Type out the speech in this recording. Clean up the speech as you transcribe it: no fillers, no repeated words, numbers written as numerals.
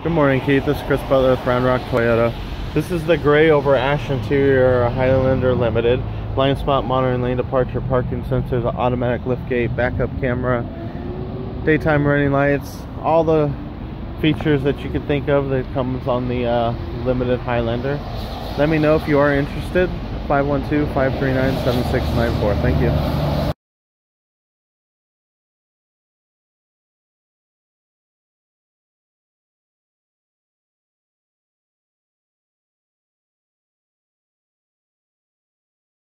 Good morning, Keith. This is Chris Butler with Round Rock Toyota. This is the gray over ash interior Highlander Limited. Blind spot monitoring, lane departure, parking sensors, automatic liftgate, backup camera, daytime running lights, all the features that you could think of that comes on the Limited Highlander. Let me know if you are interested. 512-539-7694. Thank you.